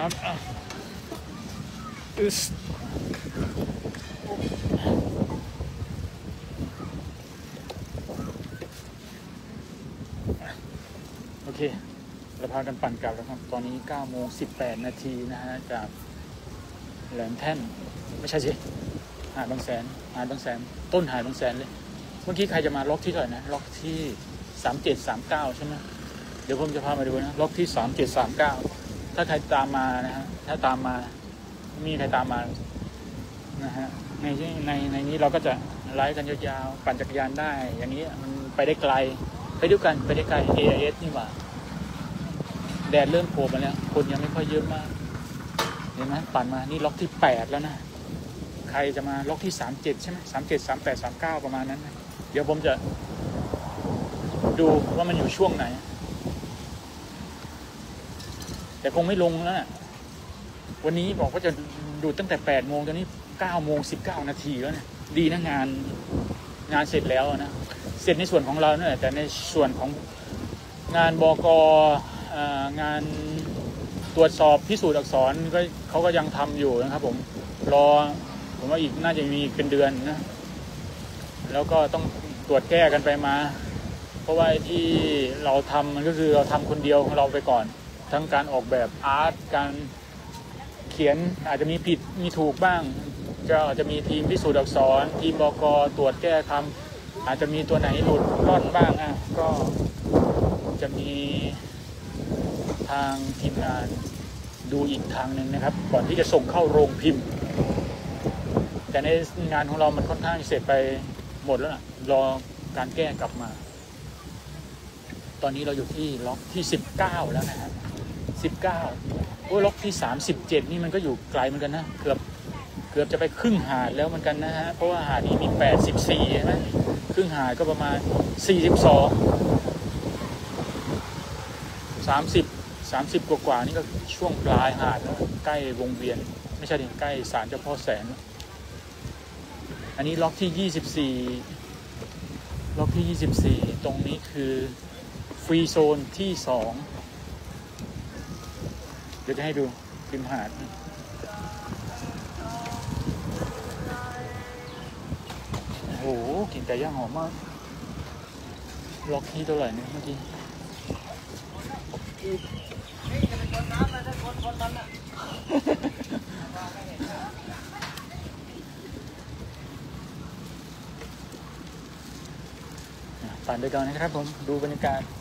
อนโอเคเราพากันปั่นกลับแล้วครับตอนนี้9:18 นาทีนะฮะจากแหลมแท่นไม่ใช่สิหาดบางแสนต้นหาดบางแสนเลยเมื่อกี้ใครจะมาล็อกที่เท่าไหร่นะล็อกที่3739ใช่ไหมเดี๋ยวผมจะพามาดูนะล็อกที่3739ถ้าใครตามมานะฮะถ้าตามมามีใครตามมานะฮะในนี้เราก็จะไลฟ์กันยาวๆปั่นจักรยานได้อย่างนี้มันไปได้ไกลไปด้วยกันไปได้ไกล AIS นี่หว่าแดดเริ่มโผล่มาแล้วคนยังไม่ค่อยเยอะมากเห็นไหมปั่นมานี่ล็อกที่8แล้วนะใครจะมาล็อกที่37ใช่ไหม37 38 39ประมาณนั้นนะเดี๋ยวผมจะดูว่ามันอยู่ช่วงไหนแต่คงไม่ลงแล้วนะวันนี้บอกว่าจะดูตั้งแต่8 โมงตอนนี้9:19 นาทีแล้วเนี่ยดีนะงานเสร็จแล้วนะเสร็จในส่วนของเราเนี่ยแต่ในส่วนของงานบก.งานตรวจสอบพิสูจน์อักษรก็เขาก็ยังทำอยู่นะครับผมว่าอีกน่าจะมีเป็นเดือนนะแล้วก็ต้องตรวจแก้กันไปมาเพราะว่าที่เราทำมันก็คือเราทำคนเดียวของเราไปก่อนทั้งการออกแบบอาร์ตการเขียนอาจจะมีผิดมีถูกบ้างก็อาจจะมีทีมพิสูจน์อักษรทีมบก.ตรวจแก้คำอาจจะมีตัวไหนหลุดร่อนบ้างก็จะมีทางทีมงานดูอีกทางหนึ่งนะครับก่อนที่จะส่งเข้าโรงพิมพ์แต่ในงานของเรามันค่อนข้างเสร็จไปหมดแล้วล่ะรอการแก้กลับมาตอนนี้เราอยู่ที่ล็อกที่19แล้วนะฮะ19โอ้ล็อกที่37นี่มันก็อยู่ไกลเหมือนกันนะเกือบจะไปครึ่งหาดแล้วเหมือนกันนะฮะเพราะว่าหาดนี้มี84ใช่ไหมครึ่งหาดก็ประมาณ30กว่านี่ก็ช่วงปลายหาดแล้วใกล้วงเวียนไม่ใช่ดิใกล้ศาลเจ้าพ่อแสนอันนี้ล็อกที่24ตรงนี้คือฟรีโซนที่2เดี๋ยวจะให้ดูริมหาดโอ้โหกลิ่นไก่ย่างหอมมากล็อกที่เท่าไหร่เนี่ยเมื่อกี้ปั่นไปก่อนนะครับผมดูบรรยากาศ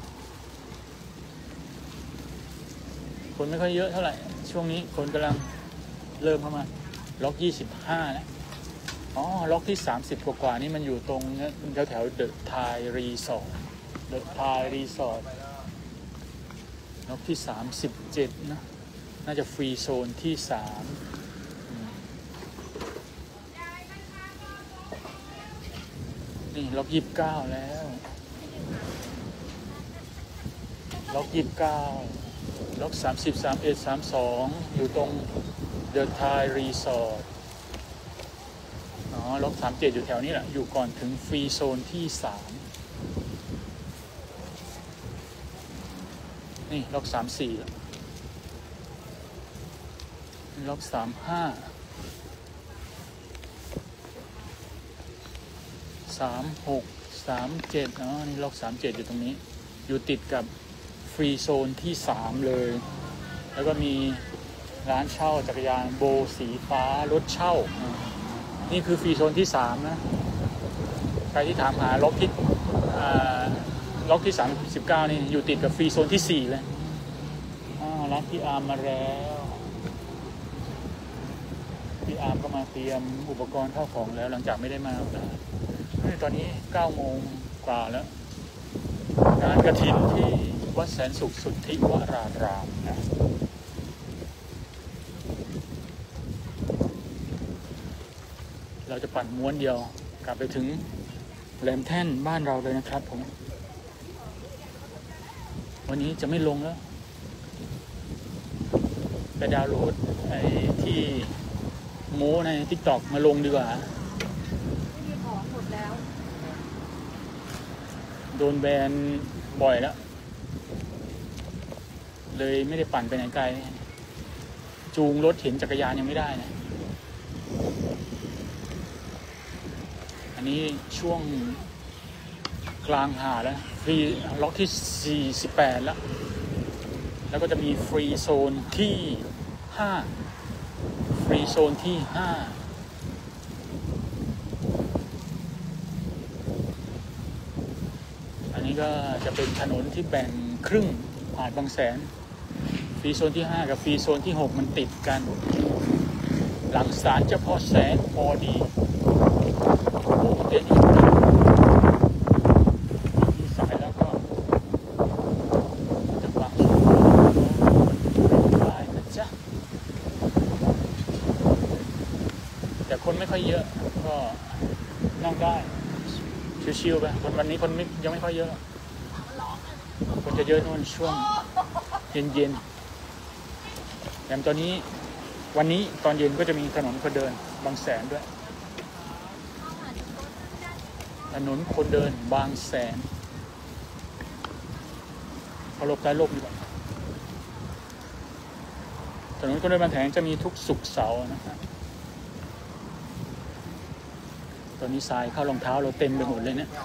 คนไม่ค่อยเยอะเท่าไหร่ช่วงนี้คนกำลังเริ่มเข้ามาล็อก25แล้วอ๋อล็อกที่30กว่านี่มันอยู่ตรงแถวเดอะไทยรีสอร์ทล็อกที่37นะน่าจะฟรีโซนที่3นี่ล็อก29แล้วล็อก29ล็อก30 31 32อยู่ตรงเดอะไทยรีสอร์ทล็อก37อยู่แถวนี้แหละอยู่ก่อนถึงฟรีโซนที่3นี่ล็อก34แล้วล็อก35 36 37นี่ล็อก37อยู่ตรงนี้อยู่ติดกับฟรีโซนที่3เลยแล้วก็มีร้านเช่าจักรยานโบสีฟ้ารถเช่านี่คือฟรีโซนที่3นะใครที่ถามหาล็อกที่39นี่อยู่ติดกับฟรีโซนที่4เลยร้านพี่อาร์มมาแล้วพี่อาร์มก็มาเตรียมอุปกรณ์เข้าของแล้วหลังจากไม่ได้มาตอนนี้9 โมงกว่าแล้วงานกฐินที่วัดแสนสุขสุทธิวรารามนะเราจะปั่นม้วนเดียวกลับไปถึงแหลมแท่นบ้านเราเลยนะครับผมวันนี้จะไม่ลงแล้วไปดาวน์โหลดไอ้ที่โม้ใน TikTok มาลงดีกว่าโดนแบนบ่อยแล้วเลยไม่ได้ปั่นไปไหนไกลจูงรถเห็นจักรยานยังไม่ได้นะอันนี้ช่วงกลางหาดแล้วฟรีล็อกที่48แล้วก็จะมีฟรีโซนที่5ฟรีโซนที่5อันนี้ก็จะเป็นถนนที่แบ่งครึ่งหาดบางแสนฟรีโซนที่5กับฟรีโซนที่6มันติดกันหลังศาลเจ้าพ่อแสนพอดีโอ้เด่นมีสายแล้วก็จะฟังได้นะจ๊ะแต่คนไม่ค่อยเยอะก็นั่งได้ชิวๆไปวันนี้คนยังไม่ค่อยเยอะคนจะเยอะนู่นช่วงเย็นๆแต่ตอนนี้วันนี้ตอนเย็นก็จะมีถนนคนเดินบางแสนด้วยถนนคนเดินบางแสนเขาหลบใต้ร่มดีกว่าถนนคนเดินบางแสนจะมีทุกศุกร์เสาร์นะครับตอนนี้ทรายเข้ารองเท้าเราเต็มไปหมดเลยเนี่ย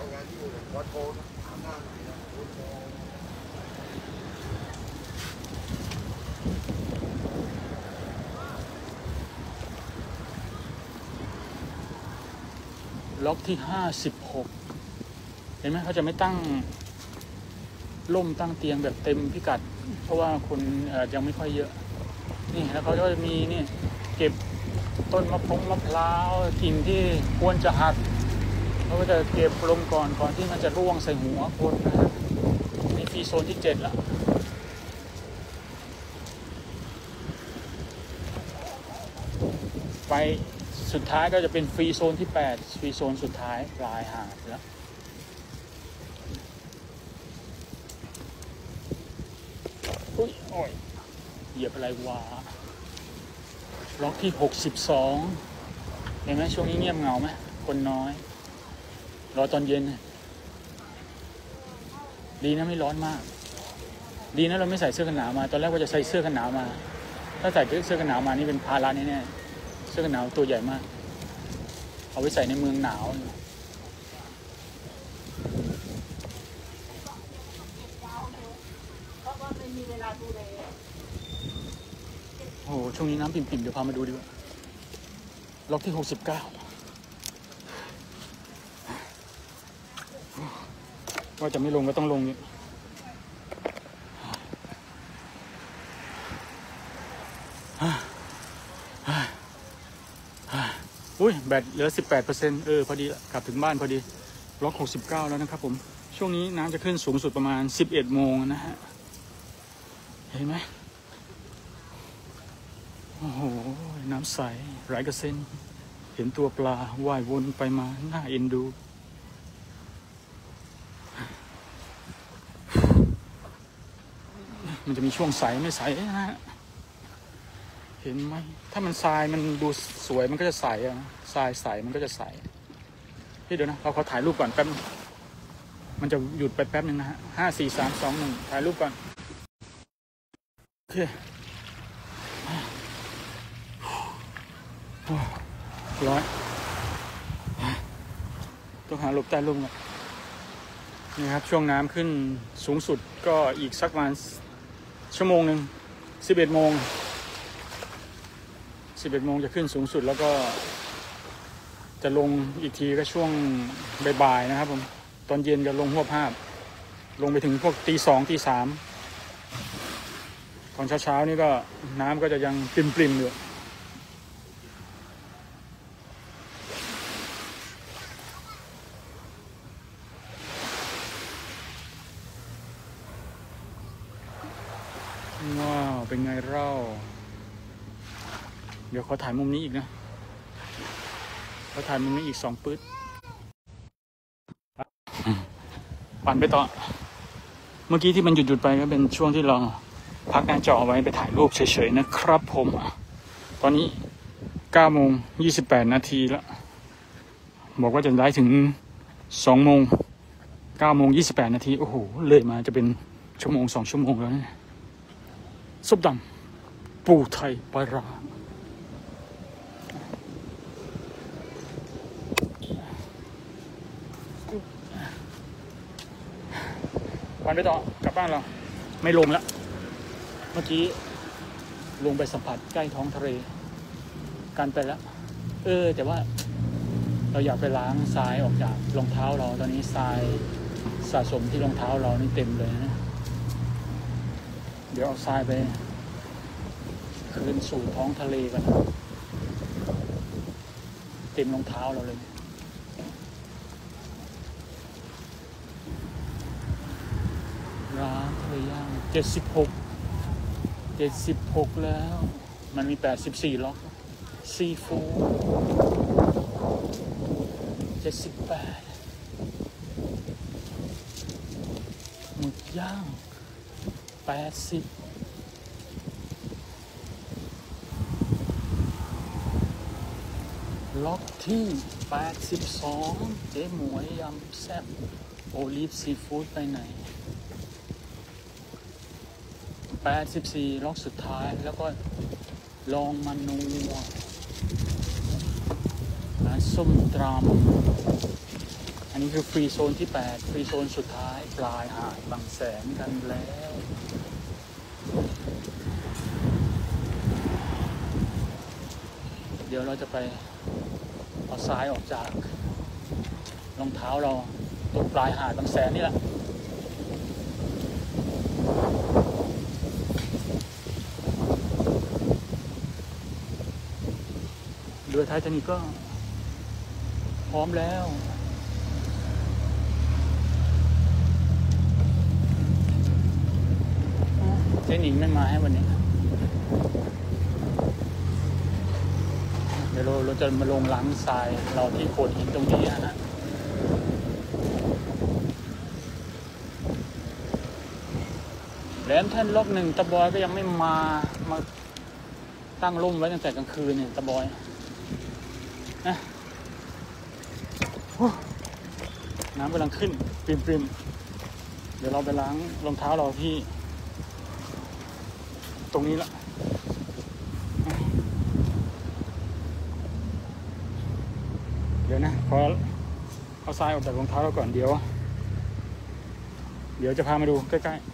ล็อกที่56เห็นไหมเขาจะไม่ตั้งร่มตั้งเตียงแบบเต็มพิกัดเพราะว่าคนยังไม่ค่อยเยอะนี่แล้วเขาก็จะมีนี่เก็บต้นมะพร้าวกิ่งที่ควรจะหักเขาก็จะเก็บลงก่อนที่มันจะร่วงใส่หัวคนนะฮะนี่ฟรีโซนที่7ละไปสุดท้ายก็จะเป็นฟรีโซนที่8ฟรีโซนสุดท้ายปลายหาดแล้วอุ้ยโอ้ยเหยียบอะไรวะล็อกที่62เห็นไหมช่วงนี้เงียบเหงาไหมคนน้อยรอตอนเย็นดีนะไม่ร้อนมากดีนะเราไม่ใส่เสื้อกันหนาวมาตอนแรกว่าจะใส่เสื้อกันหนาวมาถ้าใส่เสื้อกันหนาวมานี่เป็นภาระแน่ๆเสื้อกันหนาวตัวใหญ่มากเอาไว้ใส่ในเมืองหนาวโอ้โหช่วงนี้น้ำปิ่มๆเดี๋ยวพามาดูดีกว่าล็อกที่69ว่าจะไม่ลงก็ต้องลงเนี่ยอุ้ยแบตเหลือ 18%พอดีกลับถึงบ้านพอดีล็อก69แล้วนะครับผมช่วงนี้น้ำจะขึ้นสูงสุดประมาณ11 โมงนะฮะเห็นไหมโอ้โหน้ำใสไร้กระเซ็นเห็นตัวปลาว่ายวนไปมาน่าเอ็นดูมันจะมีช่วงใสไม่ใสนะฮะเห็นไหมถ้ามันทรายมันดูสวยมันก็จะใสอะทรายใสมันก็จะใสเดี๋ยวนะเราขอถ่ายรูปก่อนแป๊บมันจะหยุดไปแป๊บนึงนะฮะ5 4 3 2 1ถ่ายรูปก่อนโอเคร้อยต้องหาหลบใต้ร่มก่อนนี่ครับช่วงน้ำขึ้นสูงสุดก็อีกสักประมาณชั่วโมงหนึ่ง11 โมงจะขึ้นสูงสุดแล้วก็จะลงอีกทีก็ช่วงบ่ายๆนะครับผมตอนเย็นจะลงหัวภาพลงไปถึงพวกตี 2 ตี 3ตอนเช้านี่ก็น้ำก็จะยังปริ่มๆอยู่ว้าวเป็นไงเล่าเดี๋ยวขอถ่ายมุมนี้อีกนะขอถ่ายมุมนี้อีก2 ปื๊ดปั่นไปต่อเมื่อกี้ที่มันหยุดไปก็เป็นช่วงที่เราพักหน้าจอไว้ไปถ่ายรูปเฉยๆนะครับผมตอนนี้9 โมง 28 นาทีแล้วบอกว่าจะได้ถึง2 โมง9 โมง 28 นาทีโอ้โหเลยมาจะเป็น1 ชั่วโมง 2 ชั่วโมงแล้วเนี่ยซุปดำปูไทยปลาร้าวันไปต่อกลับบ้านเราไม่ลงแล้วเมื่อกี้ลงไปสัมผัสใกล้ท้องทะเลกันไปแล้วแต่ว่าเราอยากไปล้างทรายออกจากรองเท้าเราตอนนี้ทรายสะสมที่รองเท้าเรานี่เต็มเลยนะเดี๋ยวเอาทรายไปคืนสู่ท้องทะเลกันเต็มรองเท้าเราเลยร้านทะเลย่าง76แล้วมันมี84ล็อกซีฟู้ด78หมึกย่าง80ล็อกที่82เจ๊หมวยยำแซ่บโอลิฟซีฟู้ดไปไหน84ล็อกสุดท้ายแล้วก็ลองมานัวร้านส้มตำอันนี้คือฟรีโซนที่8ฟรีโซนสุดท้ายปลายหาดบางแสนกันแล้วเดี๋ยวเราจะไปเอาทรายออกจากรองเท้าเราตรงปลายหาดบางแสนนี่แหละเรือไททานิคก็พร้อมแล้วเจ๊หนิงไม่มาให้วันนี้เดี๋ยวเราจะมาลงล้างทรายเราที่โขดหินตรงนี้นะฮะแหลมแท่นล็อก1ตะบอยก็ยังไม่มาตั้งร่มไว้ตั้งแต่กลางคืนเนี่ยตะบอยนะน้ำกำลังขึ้นปริมเดี๋ยวเราไปล้างรองเท้าเราที่ตรงนี้ละเดี๋ยวนะขอเอาทรายออกจากรองเท้าเราก่อนเดี๋ยวจะพามาดูใกล้ๆ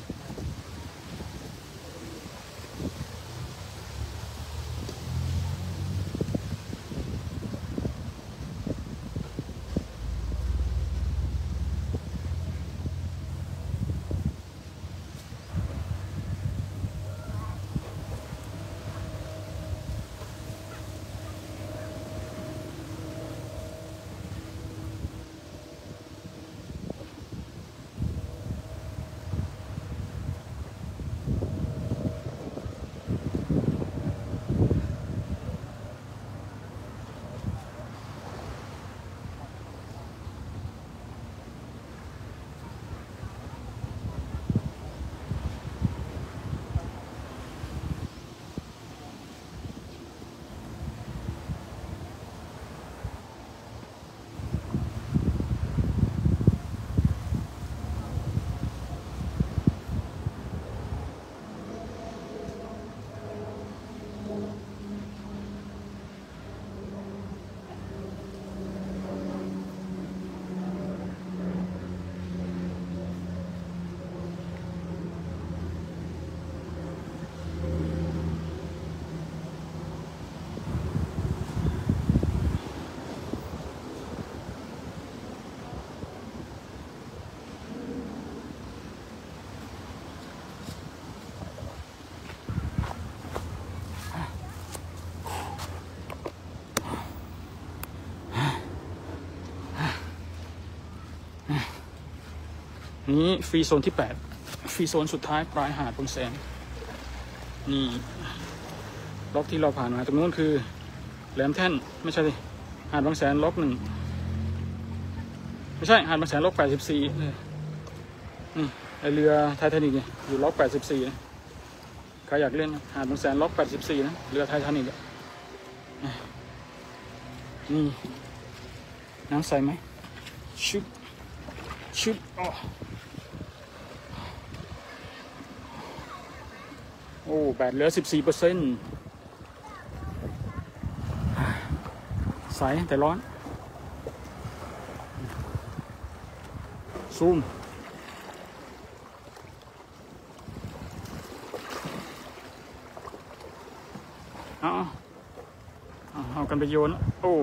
นี้ฟรีโซนที่8ฟรีโซนสุดท้ายปลายหาดบางแสนนี่ล็อกที่เราผ่านมาตรงนู้นคือแหลมแท่นไม่ใช่ดิหาดบางแสนล็อก1ไม่ใช่หาดบางแสนล็อก84นี่ไอเรือไททานิคเนี่ยอยู่ล็อก84นะใครอยากเล่นหาดบางแสนล็อก84นะเรือไททานิคนี่น้ำใสไหมชุบอ๋อโโอ้แบตเหลือ 14%ใสแต่ร้อนซูมเอากันไปโยนโอ้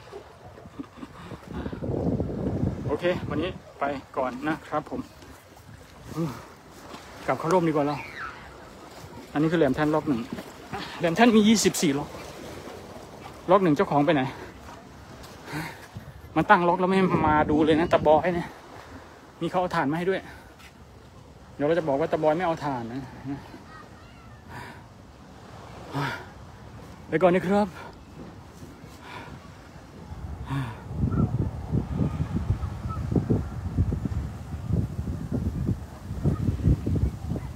โอเควันนี้ไปก่อนนะครับผมกลับเข้าร่มดีกว่าเราอันนี้คือแหลมแท่นล็อก 1แหลมแท่นมี24ล็อก1เจ้าของไปไหนมันตั้งล็อกแล้วไม่มาดูเลยนะตะบอยเนี่ยมีเขาเอาถ่านมาให้ด้วยเดี๋ยวเราจะบอกว่าตะบอยไม่เอาถ่านนะไปก่อนนะครับ